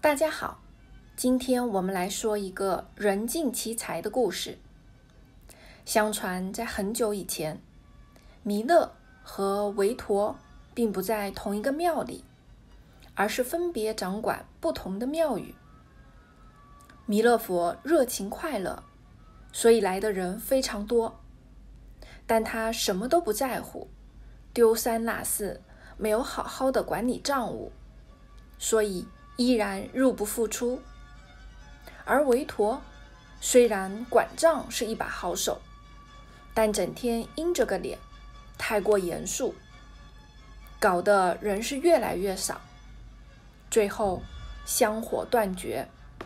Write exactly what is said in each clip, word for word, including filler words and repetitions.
大家好，今天我们来说一个人尽其才的故事。相传在很久以前，弥勒和韦陀并不在同一个庙里，而是分别掌管不同的庙宇。弥勒佛热情快乐，所以来的人非常多，但他什么都不在乎，丢三落四，没有好好的管理账务，所以依然入不敷出。而韦陀虽然管账是一把好手，但整天阴着个脸，太过严肃，搞得人是越来越少，最后香火断绝。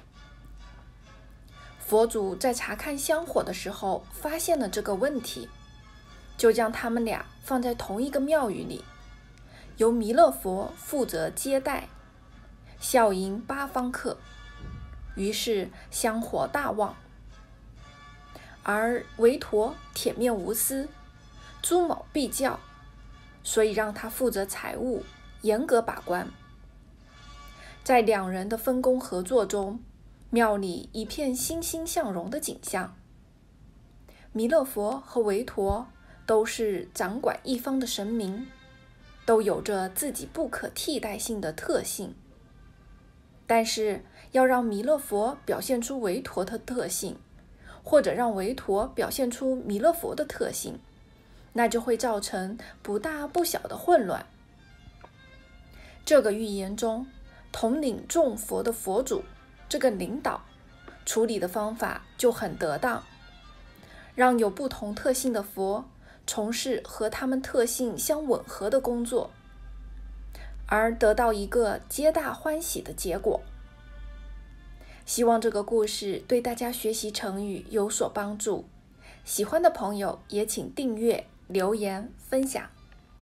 佛祖在查看香火的时候发现了这个问题，就将他们俩放在同一个庙宇里，由弥勒佛负责接待，笑迎八方客，于是香火大旺。而韦陀铁面无私，诸某必教，所以让他负责财务，严格把关。在两人的分工合作中，庙里一片欣欣向荣的景象。弥勒佛和韦陀都是掌管一方的神明，都有着自己不可替代性的特性。但是要让弥勒佛表现出韦陀的特性，或者让韦陀表现出弥勒佛的特性，那就会造成不大不小的混乱。这个寓言中，统领众佛的佛祖这个领导处理的方法就很得当，让有不同特性的佛从事和他们特性相吻合的工作，而得到一个皆大欢喜的结果。希望这个故事对大家学习成语有所帮助，喜欢的朋友也请订阅、留言、分享。